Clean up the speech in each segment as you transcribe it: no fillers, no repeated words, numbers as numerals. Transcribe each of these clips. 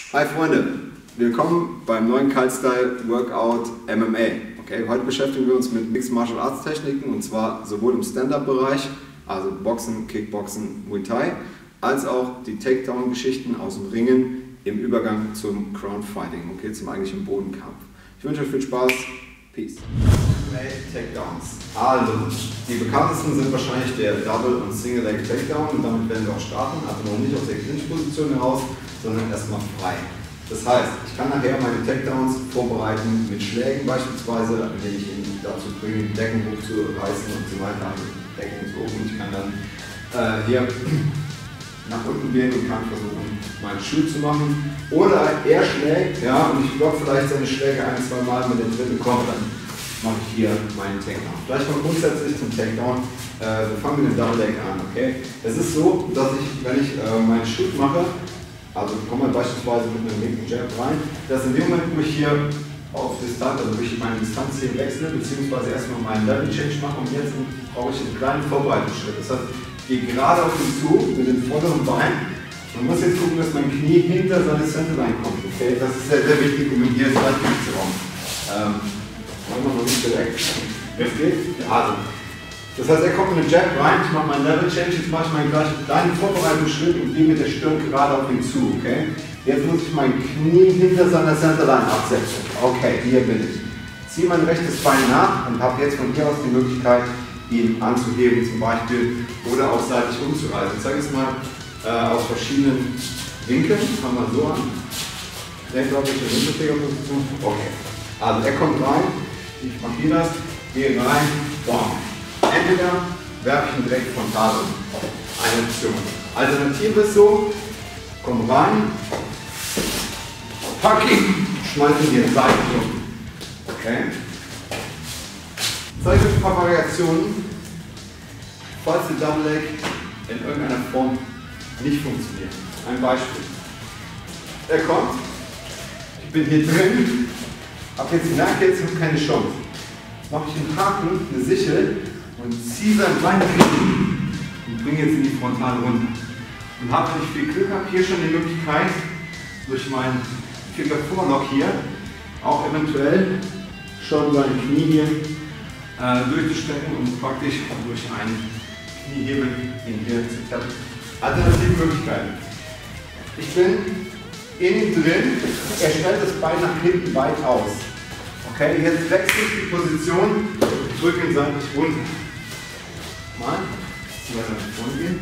Hi Freunde, willkommen beim neuen Kite-Style Workout MMA. Okay, heute beschäftigen wir uns mit Mixed Martial Arts Techniken, und zwar sowohl im Stand-Up-Bereich, also Boxen, Kickboxen, Muay Thai, als auch die Takedown-Geschichten aus dem Ringen im Übergang zum Ground-Fighting, okay, zum eigentlichen Bodenkampf. Ich wünsche euch viel Spaß. Peace. Takedowns. Also, die bekanntesten sind wahrscheinlich der Double und Single Leg Takedown, und damit werden wir auch starten, also noch nicht aus der Clinch-Position heraus, sondern erstmal frei. Das heißt, ich kann nachher meine Takedowns vorbereiten mit Schlägen beispielsweise, indem ich ihn dazu bringe, die Decken hochzureißen und so weiter, also Decken so hoch, und ich kann dann hier nach unten gehen und kann versuchen, meinen Schuh zu machen. Oder er schlägt, ja, und ich block vielleicht seine Schläge ein, zwei Mal, wenn der dritte kommt, dann mache ich hier meinen Takedown. Vielleicht mal grundsätzlich zum Takedown. Wir fangen mit dem Double Leg an, okay? Es ist so, dass ich, wenn ich meinen Shoot mache, also ich komme beispielsweise mit einem linken Jab rein, dass in dem Moment, wo ich hier auf Distanz, also wo ich meine Distanz hier wechsle, beziehungsweise erstmal meinen Level Change mache, und jetzt brauche ich einen kleinen Vorbereitungsschritt. Das heißt, ich gehe gerade auf ihn zu mit dem vorderen Bein. Man muss jetzt gucken, dass mein Knie hinter seine Centerline kommt. Okay? Das ist sehr, sehr wichtig, um hier das Gleichgewicht zu bauen. Machen wir noch nicht direkt. Jetzt geht. Also. Das heißt, er kommt mit einem Jab rein, ich mache meinen Level Change, jetzt mache ich meinen gleichen kleinen Vorbereitungsschritt und gehe mit der Stirn gerade auf ihn zu. Okay? Jetzt muss ich mein Knie hinter seiner Centerline absetzen. Okay, hier bin ich. Ziehe mein rechtes Bein nach und habe jetzt von hier aus die Möglichkeit, ihn anzuheben zum Beispiel oder auch seitlich umzureißen. Ich zeige es mal aus verschiedenen Winkeln. Fangen wir so an. Denkt auf welche Winkelträgerposition. Okay. Also er kommt rein, ich markiere das, gehe rein, bam. Entweder werfe ich ihn direkt frontal um. Eine Option. Alternative ist so, komm rein, pack ihn, schmeiß ihn hier seitlich um. Okay. Ich zeige euch ein paar Variationen, falls der Double Leg in irgendeiner Form nicht funktioniert. Ein Beispiel. Er kommt, ich bin hier drin, habe jetzt gemerkt, jetzt habe ich keine Chance. Mache ich einen Haken, eine Sichel und ziehe sein Bein nach hinten und bringe jetzt in die Frontale runter. Und habe, wenn ich viel Glück habe, hier schon die Möglichkeit, durch meinen Finger-Vorlock hier auch eventuell schon sein Knie hier durchzustrecken und praktisch durch einen Kniehebel ihn hier zu tappen. Alternative Möglichkeiten. Ich bin innen drin, er stellt das Bein nach hinten weit aus. Okay, jetzt wechsle ich die Position und drücke ihn seitlich runter. Mal, weiter nach vorne gehen.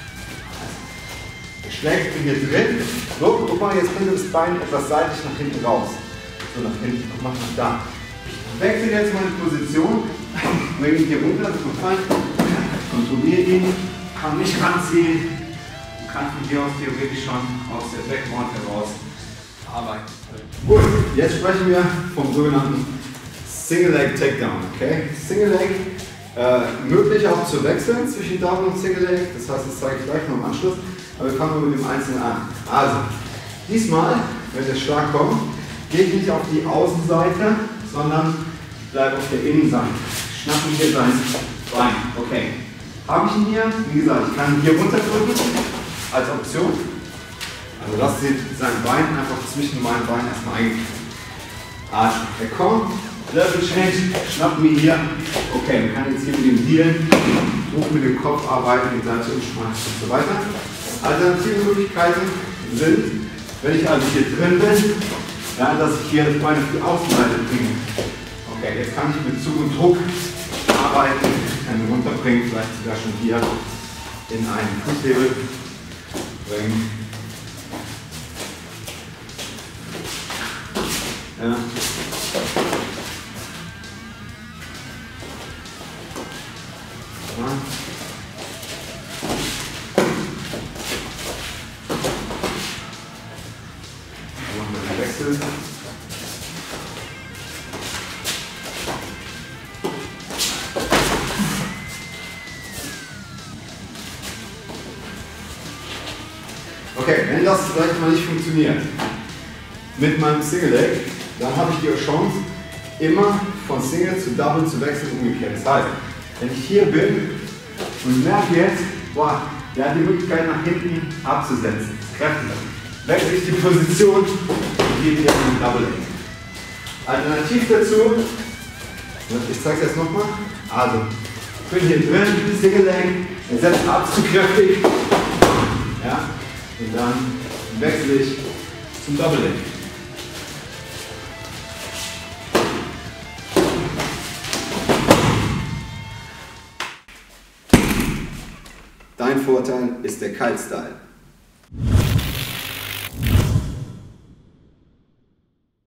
Er schlägt ihn hier drin. So, guck mal, jetzt bringt das Bein etwas seitlich nach hinten raus. So, nach hinten, guck mal, nach da. Ich wechsle jetzt meine Position, bringe ihn hier runter, kontrolliere ihn, kann mich ranziehen und kann von hier aus theoretisch schon aus der Backmount heraus arbeiten. Gut, jetzt sprechen wir vom sogenannten Single Leg Takedown. Okay? Single Leg, möglich auch zu wechseln zwischen Double und Single Leg, das heißt, das zeige ich gleich noch im Anschluss, aber wir fangen mit dem Einzelnen an. Also, diesmal, wenn der Schlag kommt, gehe ich nicht auf die Außenseite, sondern bleibe auf der Innenseite. Schnappe hier sein Bein. Okay. Habe ich ihn hier? Wie gesagt, ich kann ihn hier runterdrücken als Option. Also lasst sein Bein einfach zwischen meinen Beinen erstmal eingeklemmt. Also, er kommt, Level Change, schnappt mich hier. Okay, man kann jetzt hier mit dem Dealen, hoch mit dem Kopf arbeiten, die Seite umschmeißen und so weiter. Alternative Möglichkeiten sind, wenn ich also hier drin bin, ja, dass ich hier das Bein auf die Außenseite bringe. Okay, jetzt kann ich mit Zug und Druck arbeiten, kann ihn runterbringen, vielleicht sogar schon hier in einen Fußhebel bringen. Ja. Ja. Machen wir den Wechsel. Okay, wenn das vielleicht mal nicht funktioniert mit meinem Single Leg, dann habe ich die Chance, immer von Single zu Double zu wechseln, umgekehrt. Das heißt, wenn ich hier bin und merke jetzt, boah, der hat die Möglichkeit nach hinten abzusetzen, kräftig. wechsle ich die Position und gehe hier in den Double Leg. Alternativ dazu, ich zeige es jetzt nochmal, also ich bin hier drin, Single Leg, er setzt ab zu kräftig, ja, und dann wechsle ich zum Double Leg. Dein Vorteil ist der Kite-Style.